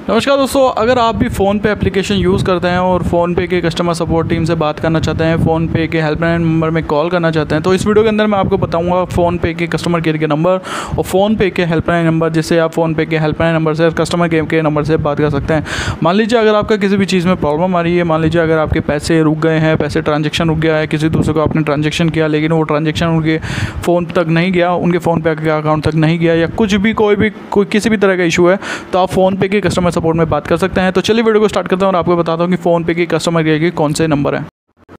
नमस्कार दोस्तों, अगर आप भी फ़ोनपे एप्लीकेशन यूज़ करते हैं और फ़ोनपे के कस्टमर सपोर्ट टीम से बात करना चाहते हैं, फ़ोनपे के हेल्पलाइन नंबर में कॉल करना चाहते हैं, तो इस वीडियो के अंदर मैं आपको बताऊंगा फ़ोनपे के कस्टमर केयर के नंबर और फ़ोनपे के हेल्पलाइन नंबर, जिससे आप फ़ोनपे के हेल्पलाइन नंबर से कस्टमर केयर के नंबर से बात कर सकते हैं। मान लीजिए अगर आपका किसी भी चीज़ में प्रॉब्लम आ रही है, मान लीजिए अगर आपके पैसे रुक गए हैं, पैसे ट्रांजेक्शन रुक गया है, किसी दूसरे को आपने ट्रांजेक्शन किया लेकिन वो ट्रांजेक्शन उनके फ़ोन तक नहीं गया, उनके फ़ोनपे के अकाउंट तक नहीं गया, या कुछ भी कोई किसी भी तरह का इशू है, तो आप फ़ोनपे के कस्टमर सपोर्ट में बात कर सकते हैं। तो चलिए वीडियो को स्टार्ट करता हूं और आपको बताता हूं कि फ़ोनपे के कस्टमर केयर के कौन से नंबर हैं।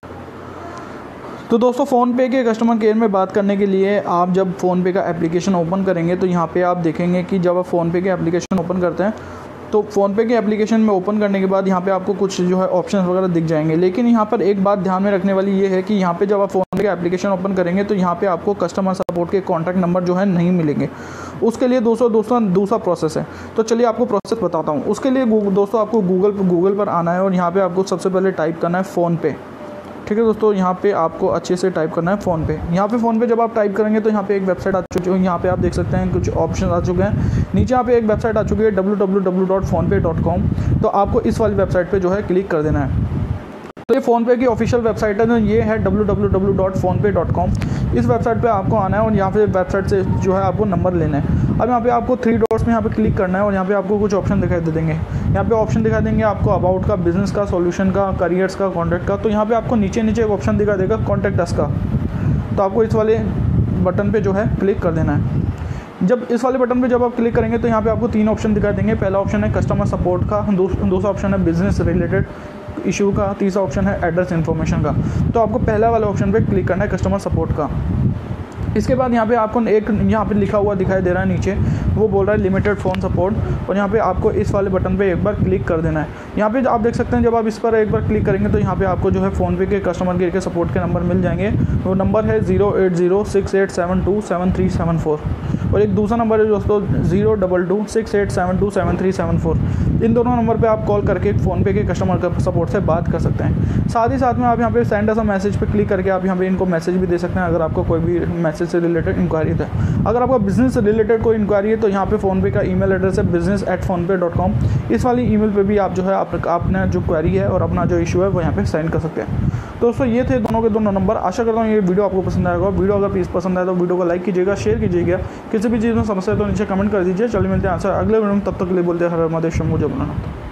तो दोस्तों, फ़ोनपे के कस्टमर केयर में बात करने के लिए आप जब फ़ोनपे का एप्लीकेशन ओपन करेंगे तो यहाँ पे आप देखेंगे कि जब आप फ़ोनपे के एप्लीकेशन ओपन करते हैं तो फ़ोनपे के एप्लीकेशन में ओपन करने के बाद यहाँ पे आपको कुछ जो है ऑप्शन वगैरह दिख जाएंगे। लेकिन यहाँ पर एक बात ध्यान में रखने वाली ये है कि यहाँ पे जब आप फ़ोनपे का एप्लीकेशन ओपन करेंगे तो यहाँ पे आपको कस्टमर सपोर्ट के कॉन्टैक्ट नंबर जो है नहीं मिलेंगे। उसके लिए दूसरा प्रोसेस है। तो चलिए आपको प्रोसेस बताता हूँ। उसके लिए दोस्तों आपको गूगल पर आना है और यहाँ पर आपको सबसे पहले टाइप करना है फ़ोनपे। ठीक है दोस्तों, यहाँ पे आपको अच्छे से टाइप करना है फ़ोनपे। यहाँ पे फ़ोनपे जब आप टाइप करेंगे तो यहाँ पे एक वेबसाइट आ चुकी है। यहाँ पे आप देख सकते हैं कुछ ऑप्शन आ चुके हैं। नीचे यहाँ पे एक वेबसाइट आ चुकी है www.phonepay.com। तो आपको इस वाली वेबसाइट पे जो है क्लिक कर देना है। तो ये फ़ोनपे की ऑफिशियल वेबसाइट है, तो ये है www.phonepay.com। इस वेबसाइट पे आपको आना है और यहाँ पे वेबसाइट से जो है आपको नंबर लेना है। अब यहाँ पे आपको 3 डॉट्स में यहाँ पे क्लिक करना है और यहाँ पे आपको कुछ ऑप्शन दिखाई दे देंगे। यहाँ पे ऑप्शन दिखा देंगे आपको अबाउट का, बिजनेस का, सॉल्यूशन का, करियर्स का, कॉन्टैक्ट का। तो यहाँ पे आपको नीचे एक ऑप्शन दिखा देगा कॉन्टैक्ट अस का। तो आपको इस वाले बटन पर जो है क्लिक कर देना है। जब इस वाले बटन पे जब आप क्लिक करेंगे तो यहाँ पे आपको 3 ऑप्शन दिखाई देंगे। पहला ऑप्शन है कस्टमर सपोर्ट का, दूसरा ऑप्शन है बिजनेस रिलेटेड इशू का, तीसरा ऑप्शन है एड्रेस इन्फॉर्मेशन का। तो आपको पहला वाले ऑप्शन पे क्लिक करना है कस्टमर सपोर्ट का। इसके बाद यहाँ पे आपको एक यहाँ पे लिखा हुआ दिखाई दे रहा है नीचे, वो बोल रहा है लिमिटेड फ़ोन सपोर्ट, और यहाँ पे आपको इस वाले बटन पे एक बार क्लिक कर देना है। यहाँ पे आप देख सकते हैं जब आप इस पर एक बार क्लिक करेंगे तो यहाँ पे आपको जो है फ़ोनपे के कस्टमर केयर के सपोर्ट के नंबर मिल जाएंगे। वो नंबर है 08068727374 और एक दूसरा नंबर है दोस्तों 02268727374। इन दोनों नंबर पे आप कॉल करके फ़ोनपे के कस्टमर सपोर्ट से बात कर सकते हैं। साथ ही साथ में आप यहाँ पे सेंड अस अ मैसेज पे क्लिक करके आप यहाँ पे इनको मैसेज भी दे सकते हैं अगर आपको कोई भी मैसेज से रिलेटेड इंक्वायरी है। अगर आपका बिजनेस से रिलेटेड कोई इंक्वायरी है तो यहाँ पे फ़ोनपे का ईमेल एड्रेस है business@phonepay.com। इस वाली ईमेल पे भी आप जो है अपना जो क्वेरी है और अपना जो इशू है वो यहाँ पे सेंड कर सकते हैं। दोस्तों, ये थे दोनों के दोनों नंबर। आशा करता हूँ ये वीडियो आपको पसंद आएगा। वीडियो अगर प्लीज़ पसंद आए तो वीडियो को लाइक कीजिएगा, शेयर कीजिएगा। किसी भी चीज़ में समस्या है तो नीचे कमेंट कर दीजिए। चलिए मिलते हैं आंसर अगले वीडियो में। तब तक के लिए बोलते हैं हर हर महादेव, शंभू जय भोलेनाथ।